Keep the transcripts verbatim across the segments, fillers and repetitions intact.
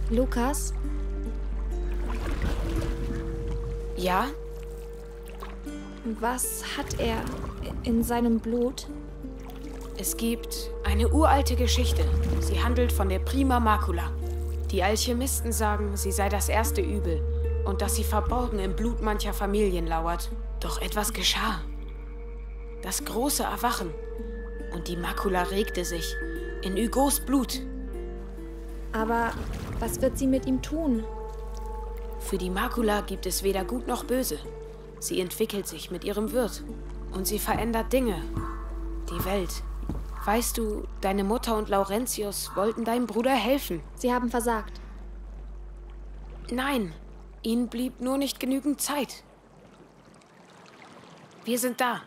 Lukas? Ja? Was hat er in seinem Blut? Es gibt eine uralte Geschichte. Sie handelt von der Prima Macula. Die Alchemisten sagen, sie sei das erste Übel und dass sie verborgen im Blut mancher Familien lauert. Doch etwas geschah. Das große Erwachen. Und die Macula regte sich in Hugos Blut. Aber was wird sie mit ihm tun? Für die Macula gibt es weder Gut noch Böse. Sie entwickelt sich mit ihrem Wirt. Und sie verändert Dinge. Die Welt. Weißt du, deine Mutter und Laurentius wollten deinem Bruder helfen. Sie haben versagt. Nein, ihnen blieb nur nicht genügend Zeit. Wir sind da.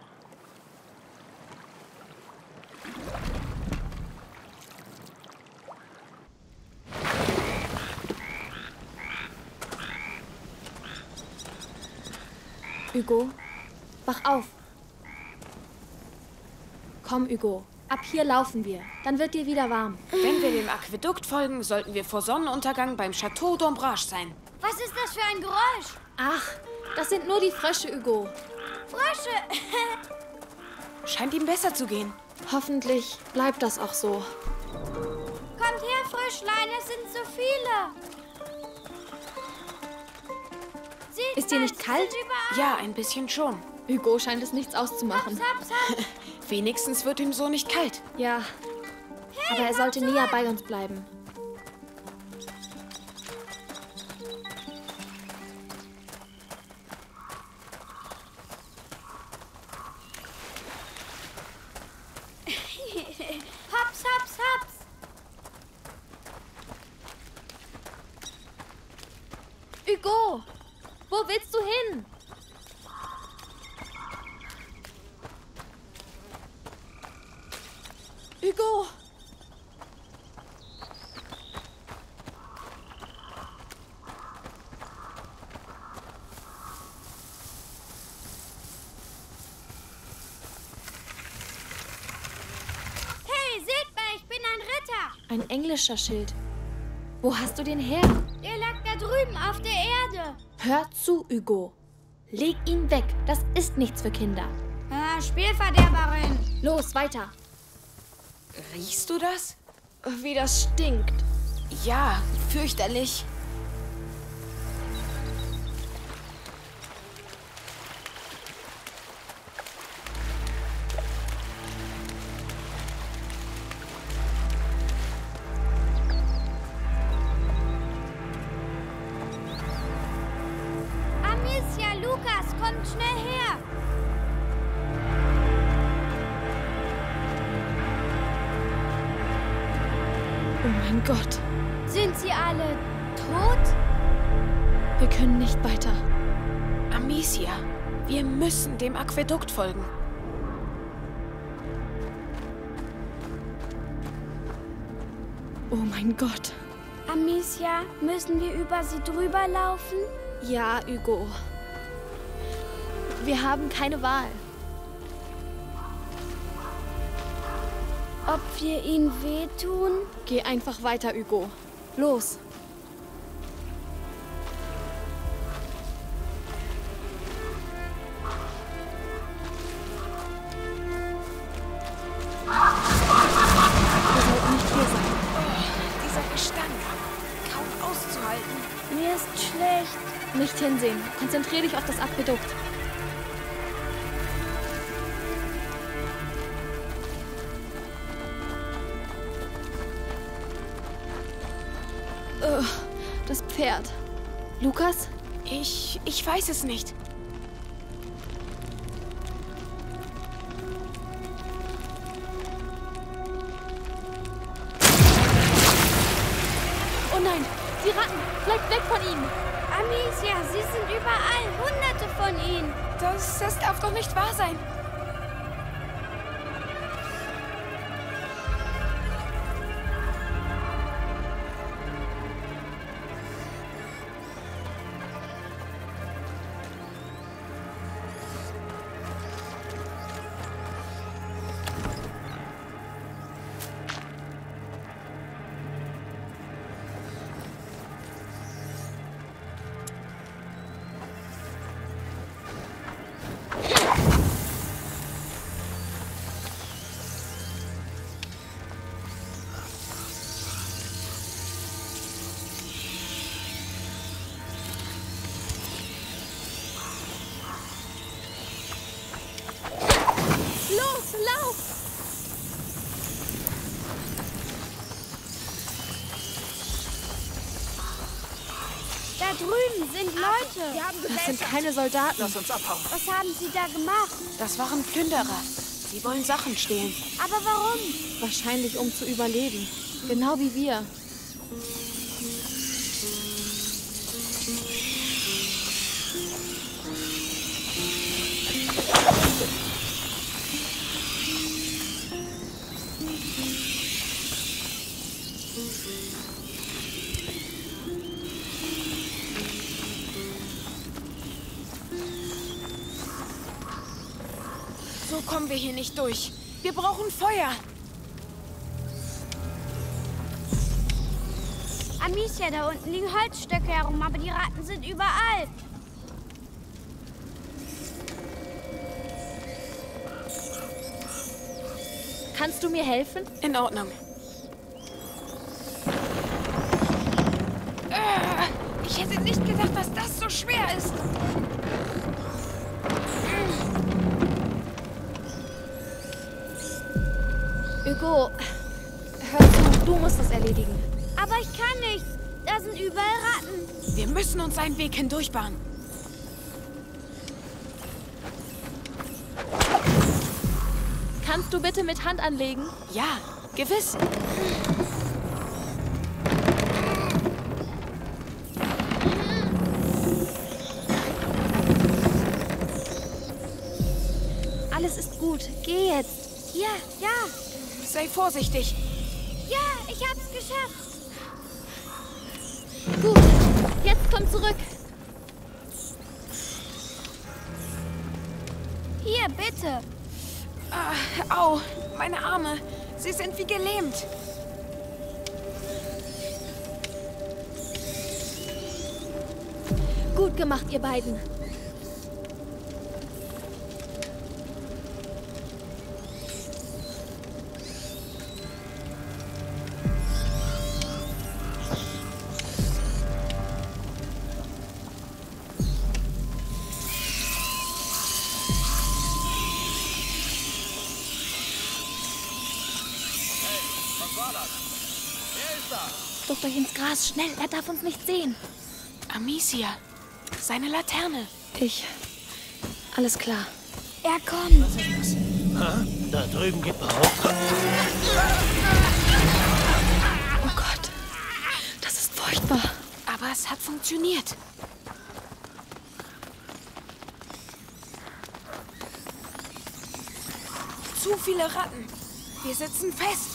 Hugo, wach auf. Komm, Hugo. Ab hier laufen wir. Dann wird dir wieder warm. Wenn wir dem Aquädukt folgen, sollten wir vor Sonnenuntergang beim Château d'Ombrage sein. Was ist das für ein Geräusch? Ach, das sind nur die Frösche, Hugo. Frösche! Scheint ihm besser zu gehen. Hoffentlich bleibt das auch so. Kommt her, Fröschlein, es sind so viele. Seht Ist dir mal, nicht sie kalt? sind überall. Ja, ein bisschen schon. Hugo scheint es nichts auszumachen. Haps, haps, haps. Wenigstens wird ihm so nicht kalt. Ja, aber er sollte näher bei uns bleiben. Haps, haps, haps. Hugo, wo willst du hin? Hugo! Hey, seht mal, ich bin ein Ritter. Ein englischer Schild. Wo hast du den her? Der lag da drüben auf der Erde. Hör zu, Hugo. Leg ihn weg. Das ist nichts für Kinder. Ah, Spielverderberin. Los, weiter. Riechst du das? Wie das stinkt. Ja, fürchterlich. Amicia, Lukas, kommt schnell her. Oh mein Gott. Sind sie alle tot? Wir können nicht weiter. Amicia, wir müssen dem Aquädukt folgen. Oh mein Gott. Amicia, müssen wir über sie drüber laufen? Ja, Hugo. Wir haben keine Wahl. Ob wir ihnen wehtun? Geh einfach weiter, Hugo. Los. Wir sollten nicht hier sein. Dieser Gestank. Kaum auszuhalten. Mir ist schlecht. Nicht hinsehen. Konzentrier dich auf das Aquädukt. Ugh, das Pferd. Lukas? Ich, ich weiß es nicht. Oh nein, die Ratten! Bleibt weg von ihnen! Amicia, sie sind überall. Hunderte von ihnen. Das, das darf doch nicht wahr sein. lauf! Da drüben sind Leute. Wir haben Das sind keine Soldaten. Lass uns abhauen. Was haben sie da gemacht? Das waren Plünderer. Sie wollen Sachen stehlen. Aber warum? Wahrscheinlich, um zu überleben. Genau wie wir. So kommen wir hier nicht durch. Wir brauchen Feuer. Amicia, da unten liegen Holzstöcke herum, aber die Ratten sind überall. Kannst du mir helfen? In Ordnung. Äh, ich hätte nicht gedacht, dass das so schwer ist. Hugo, hör zu, du musst es erledigen. Aber ich kann nicht. Da sind überall Ratten. Wir müssen uns einen Weg hindurchbahnen. Kannst du bitte mit Hand anlegen? Ja, gewiss. Alles ist gut. Geh jetzt. Ja, ja, Sei vorsichtig. ja, ich hab's geschafft. Gut. Jetzt komm zurück. Hier, bitte. Ah, au, meine Arme. Sie sind wie gelähmt. Gut gemacht, ihr beiden. Flucht euch ins Gras, schnell, er darf uns nicht sehen. Amicia, seine Laterne. Ich. Alles klar. Er kommt. Ha? Da drüben gibt Behauptung. Oh Gott, das ist furchtbar. Aber es hat funktioniert. Zu viele Ratten. Wir sitzen fest.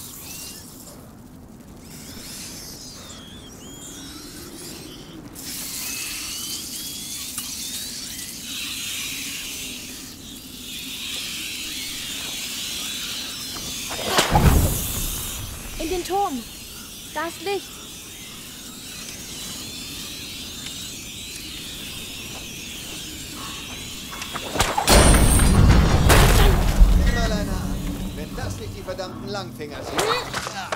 In den Turm. Da ist Licht. Himmerleiner, wenn das nicht die verdammten Langfinger sind. Ja.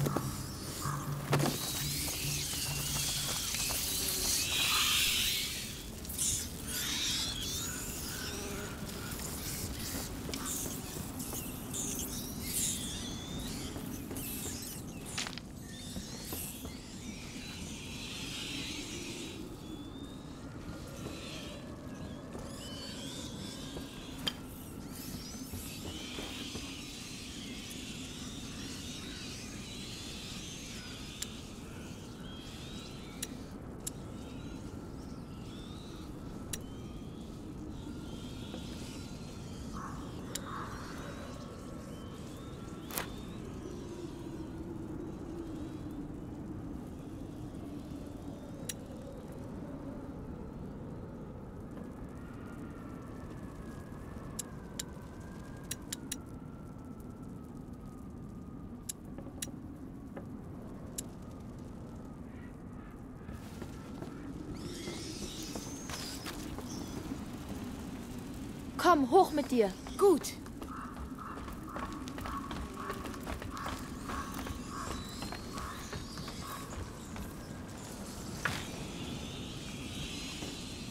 Komm, hoch mit dir. Gut.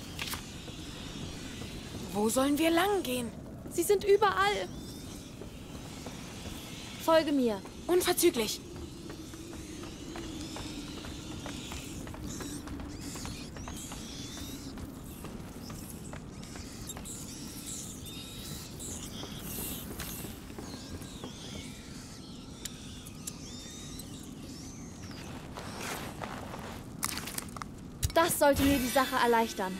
Wo sollen wir lang gehen? Sie sind überall. Folge mir. Unverzüglich. Das sollte mir die Sache erleichtern.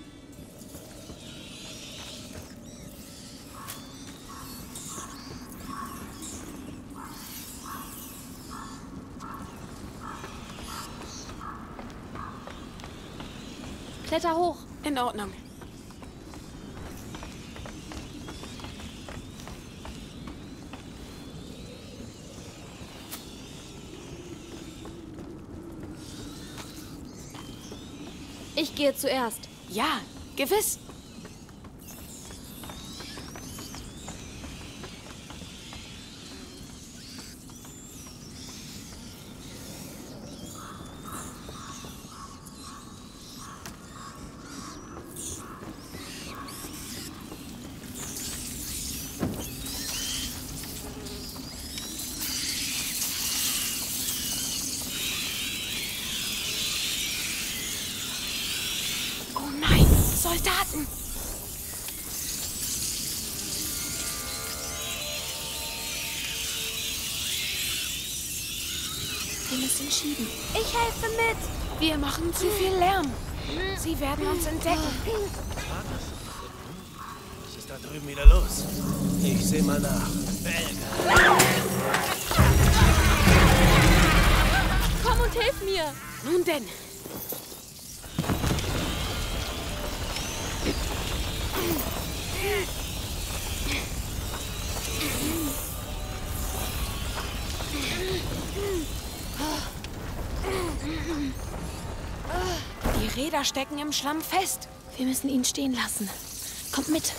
Kletter hoch. In Ordnung. Ich gehe zuerst. Ja, gewiss. Soldaten! Wir müssen schieben. Ich helfe mit. Wir machen zu viel Lärm. Sie werden uns entdecken. Was ist da drüben wieder los? Ich sehe mal nach. Belga. Komm und hilf mir! Nun denn. Die Räder stecken im Schlamm fest. Wir müssen ihn stehen lassen. Kommt mit.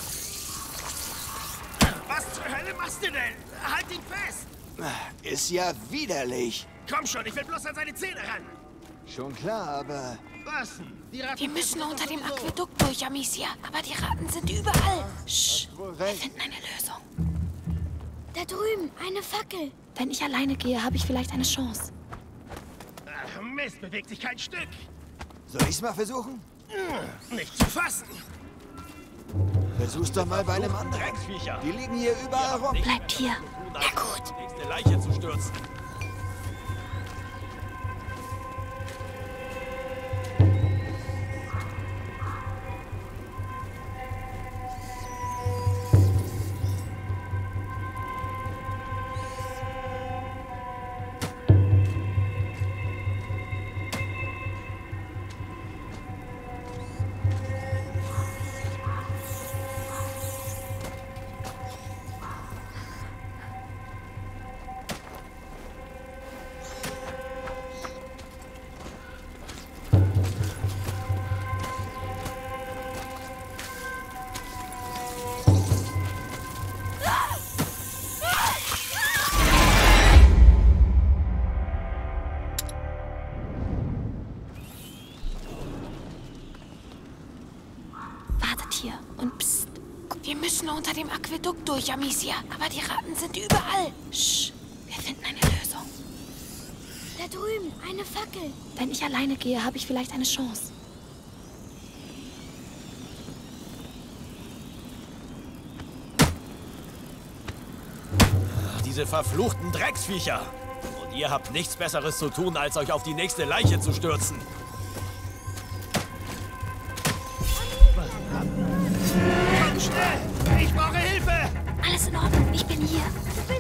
Was zur Hölle machst du denn? Halt ihn fest! Ist ja widerlich. Komm schon, ich will bloß an seine Zähne ran. Schon klar, aber... Was denn? Die Ratten Wir müssen fressen unter doch dem sowieso. Aquädukt durch, Amicia. Aber die Ratten sind überall. Sch, Wohl Wir recht. finden eine Lösung. Da drüben, eine Fackel. Wenn ich alleine gehe, habe ich vielleicht eine Chance. Ach, Mist, bewegt sich kein Stück. Soll ich's mal versuchen? Hm, nicht zu fassen. Versuch's doch mal bei einem anderen. Drecksviecher. Die liegen hier überall rum. Bleibt hier. Na gut. Die nächste Leiche zu stürzen. Hier und psst. Wir müssen unter dem Aquädukt durch, Amicia. Aber die Ratten sind überall. Sch, wir finden eine Lösung. Da drüben, eine Fackel. Wenn ich alleine gehe, habe ich vielleicht eine Chance. Diese verfluchten Drecksviecher. Und ihr habt nichts Besseres zu tun, als euch auf die nächste Leiche zu stürzen. Komm schnell! Ich brauche Hilfe! Alles in Ordnung, ich bin hier.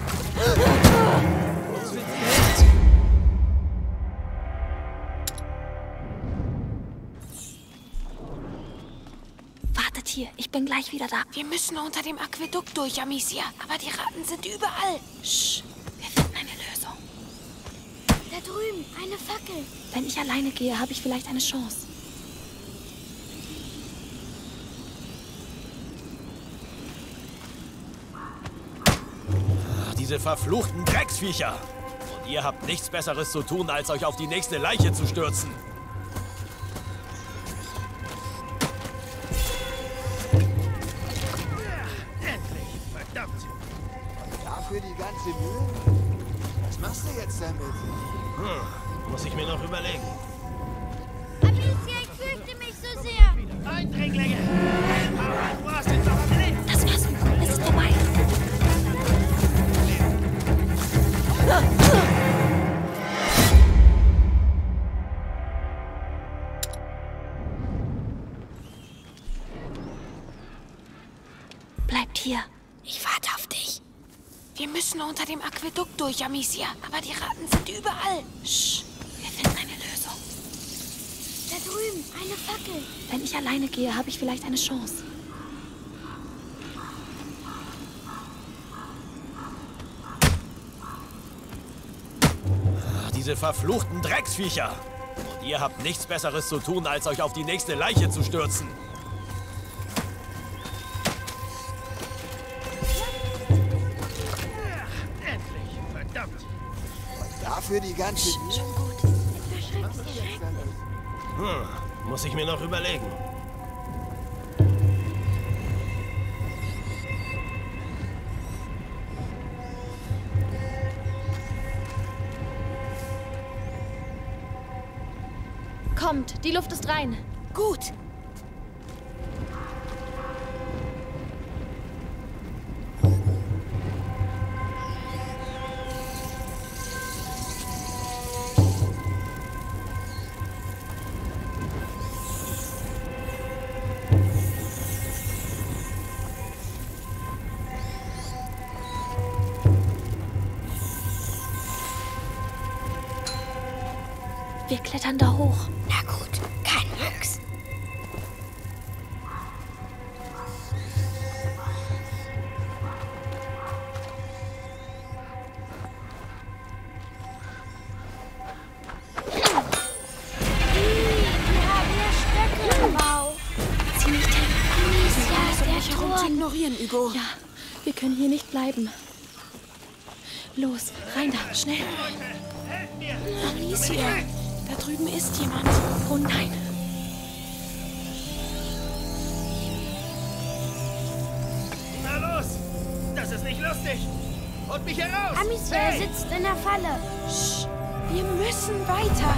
Wartet hier, ich bin gleich wieder da. Wir müssen unter dem Aquädukt durch, Amicia. Aber die Ratten sind überall. Sch, wir finden eine Lösung. Da drüben, eine Fackel. Wenn ich alleine gehe, habe ich vielleicht eine Chance. Diese verfluchten Drecksviecher. Und ihr habt nichts Besseres zu tun, als euch auf die nächste Leiche zu stürzen. Endlich! Verdammt! Dafür die ganze Mühe? machst du jetzt damit? Hm, muss ich mir noch überlegen. Amicia, ich fürchte mich so sehr. Eindringlinge! Du hast den Sauer gelegt! Das war's. Es ist vorbei. Bleibt hier. Ich warte auf dich. Wir müssen unter dem Aquädukt durch, Amicia. Aber die Ratten sind überall. Sch, wir finden eine Lösung. Da drüben, eine Fackel. Wenn ich alleine gehe, habe ich vielleicht eine Chance. Ach, diese verfluchten Drecksviecher. Und ihr habt nichts Besseres zu tun, als euch auf die nächste Leiche zu stürzen. Endlich! Verdammt! Dafür die ganze... Schon gut. Hm, muss ich mir noch überlegen. Kommt, die Luft ist rein. Gut. Wir klettern da hoch. Na gut, kein Mucks. Wir haben ja Stöcke im Bauch. Zieh nicht hin. Amicia, der Herum zu Turm. ignorieren, Hugo. Ja, wir können hier nicht bleiben. Los, rein da, schnell. Amicia, da drüben ist jemand. Oh nein. Na los! Das ist nicht lustig! Holt mich heraus! Amicia Hey! sitzt in der Falle. Sch, wir müssen weiter.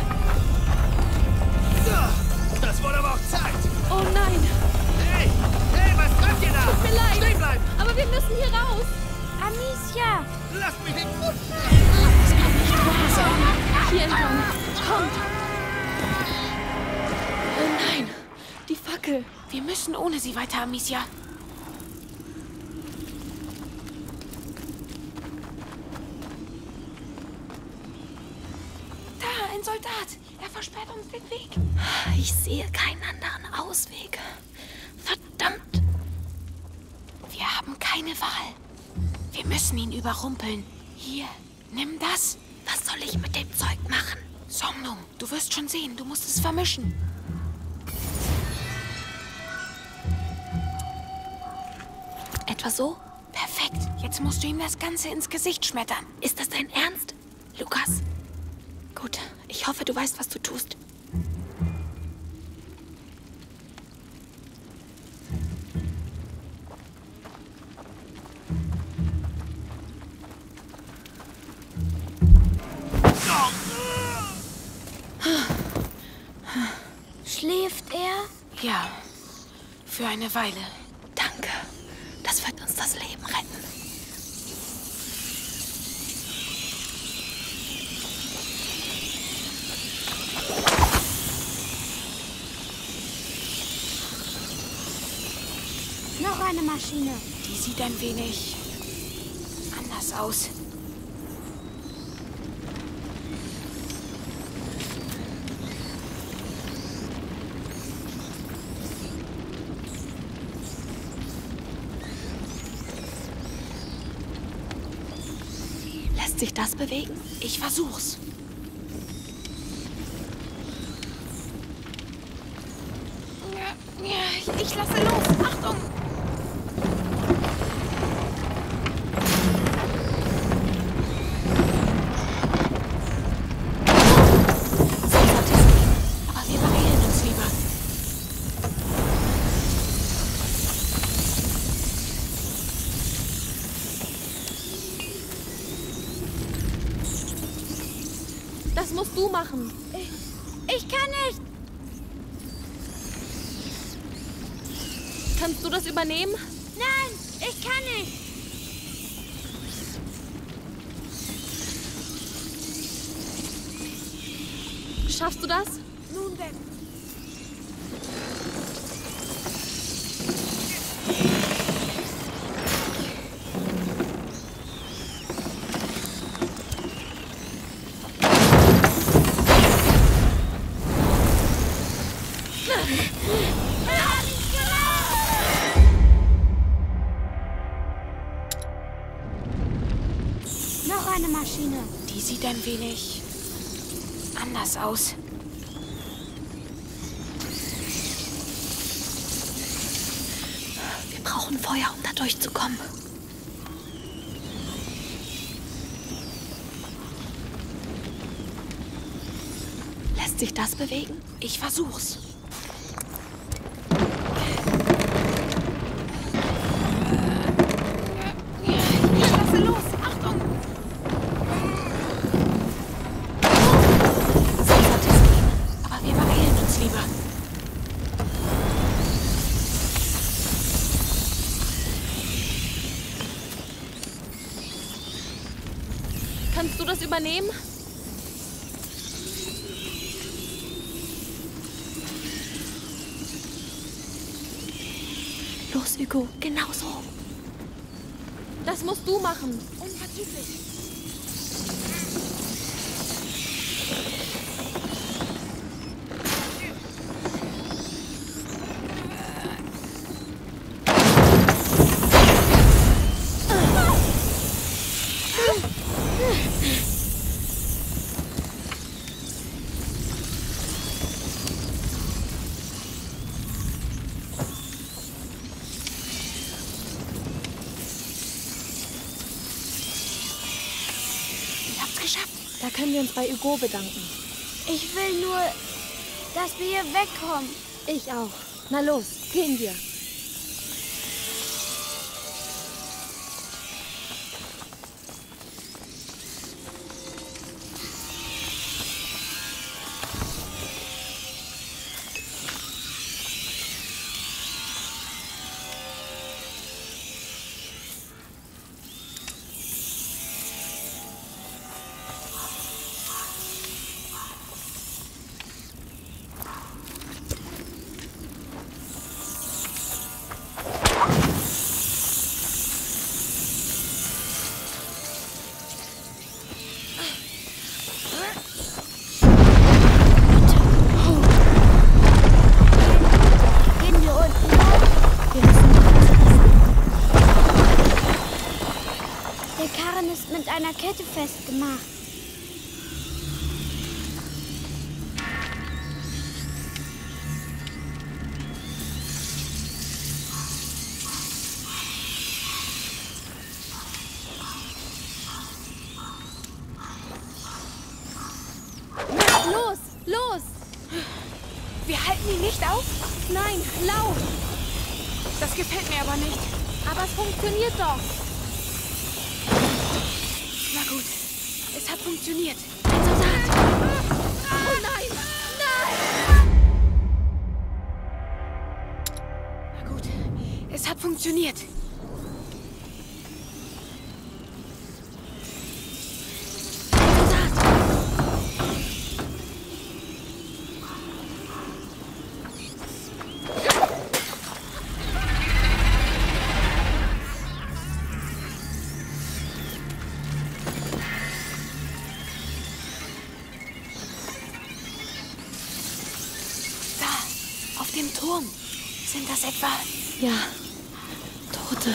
Das wurde aber auch Zeit! Oh nein. Hey! Hey, was treibt ihr da? Tut mir leid. Stehen bleiben! Aber wir müssen hier raus. Amicia! Lasst mich den Fuß! Das kann nicht wahr sein. Hier entlang. Kommt. Oh nein. Die Fackel. Wir müssen ohne sie weiter, Amicia. Da, ein Soldat. Er versperrt uns den Weg. Ich sehe keinen anderen Ausweg. Verdammt. Wir haben keine Wahl. Wir müssen ihn überrumpeln. Hier, nimm das. Was soll ich mit dem Zeug machen? Somnum, du wirst schon sehen. Du musst es vermischen. Etwa so? Perfekt. Jetzt musst du ihm das Ganze ins Gesicht schmettern. Ist das dein Ernst, Lukas? Gut, ich hoffe, du weißt, was du tust. Schläft er? Ja, für eine Weile. Danke. Das wird uns das Leben retten. Noch eine Maschine. Die sieht ein wenig anders aus. Lässt sich das bewegen? Ich versuch's. Ja, ja, ich, ich lasse los. Achtung! Aber wir beeilen uns lieber. musst du machen. Ich, ich kann nicht. Kannst du das übernehmen? Nein, ich kann nicht. Schaffst du das? Nun denn. Noch eine Maschine. Die sieht ein wenig anders aus. Wir brauchen Feuer, um da durchzukommen. Lässt sich das bewegen? Ich versuch's. Lasse los! Achtung! Aber wir beeilen uns lieber. Kannst du das übernehmen? Los, Hugo, genau so. Das musst du machen. Unverzüglich. Da können wir uns bei Hugo bedanken. Ich will nur, dass wir hier wegkommen. Ich auch. Na los, gehen wir. Mit einer Kette festgemacht. Los, los! Wir halten ihn nicht auf? Nein, lauf! Das gefällt mir aber nicht. Aber es funktioniert doch. Na gut, es hat funktioniert. Ein Soldat! Oh nein! Nein! Na gut, es hat funktioniert. Auf dem Turm. Sind das etwa... Ja, Tote.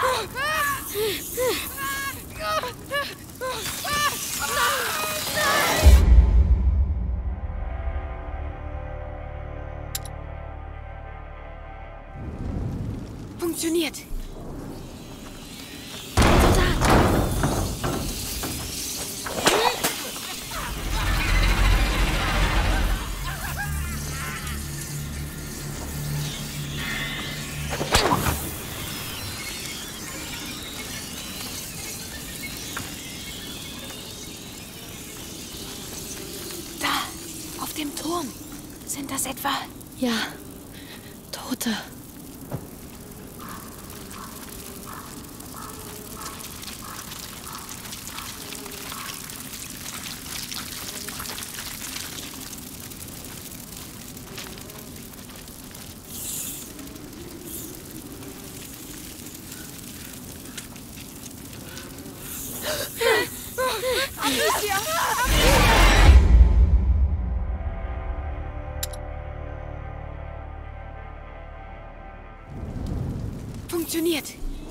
Funktioniert. Da, auf dem Turm. Sind das etwa... Ja, Tote. Amicia! Funktioniert.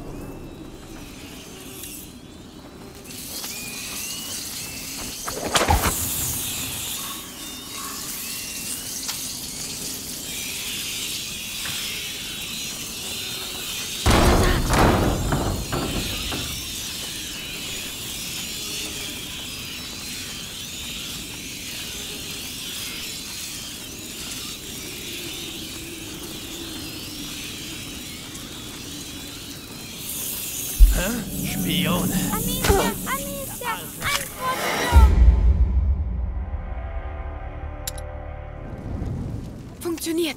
Spione. Amicia! Amicia! Antworte doch! Funktioniert.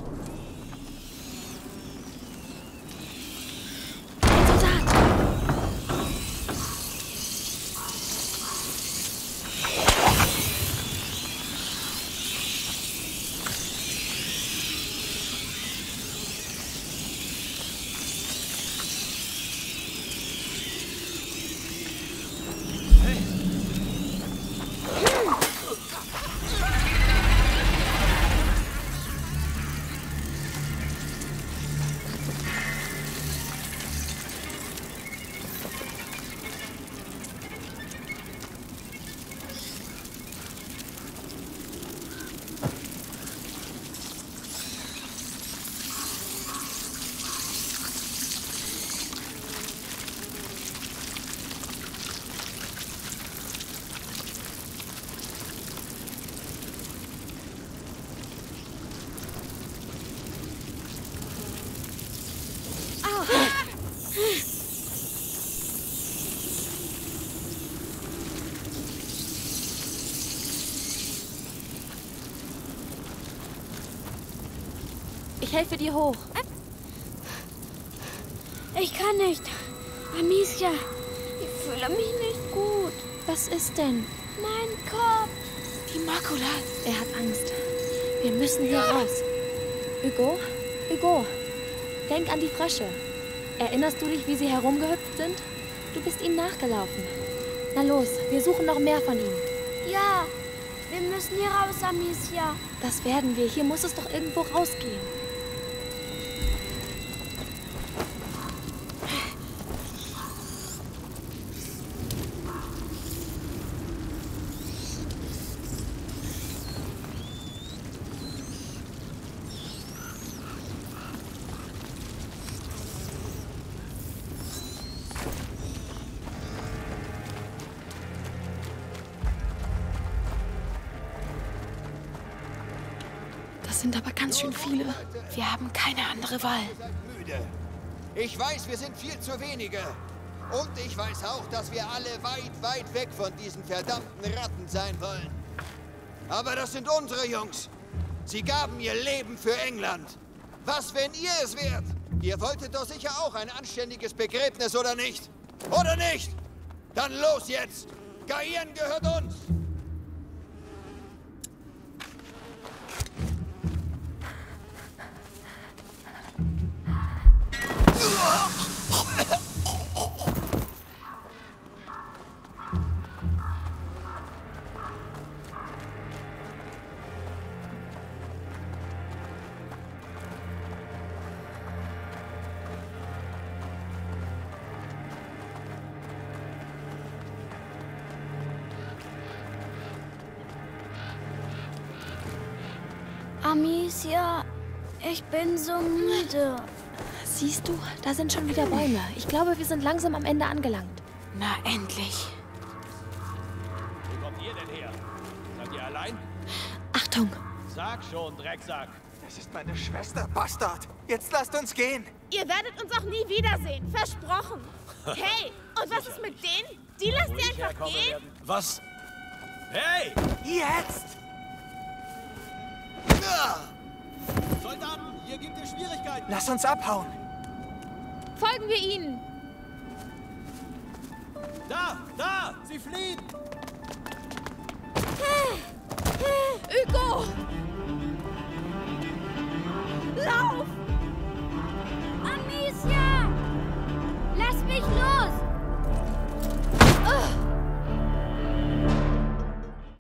Ich helfe dir hoch. Ich kann nicht. Amicia, ich fühle mich nicht gut. Was ist denn? Mein Kopf. Die Makula. Er hat Angst. Wir müssen hier raus. Hugo? Hugo, denk an die Frösche. Erinnerst du dich, wie sie herumgehüpft sind? Du bist ihnen nachgelaufen. Na los, wir suchen noch mehr von ihnen. Ja, wir müssen hier raus, Amicia. Das werden wir. Hier muss es doch irgendwo rausgehen. Das sind aber ganz schön viele. Wir haben keine andere Wahl. Ihr seid müde. Ich weiß, wir sind viel zu wenige. Und ich weiß auch, dass wir alle weit, weit weg von diesen verdammten Ratten sein wollen. Aber das sind unsere Jungs. Sie gaben ihr Leben für England. Was, wenn ihr es wärt? Ihr wolltet doch sicher auch ein anständiges Begräbnis, oder nicht? Oder nicht? Dann los jetzt! Gaienne gehört uns! Amicia, ich bin so müde. Siehst du, da sind schon wieder Bäume. Ich glaube, wir sind langsam am Ende angelangt. Na, endlich. Wo kommt ihr denn her? Seid ihr allein? Achtung! Sag schon, Drecksack. Das ist meine Schwester, Bastard. Jetzt lasst uns gehen. Ihr werdet uns auch nie wiedersehen. Versprochen. Hey, und was ist mit denen? Die lasst Wo ihr ich einfach herkomme, gehen? werden... Was? Hey! Jetzt! Soldaten, hier gibt es Schwierigkeiten. Lass uns abhauen. Folgen wir ihnen! Da, da, sie fliehen. Hugo!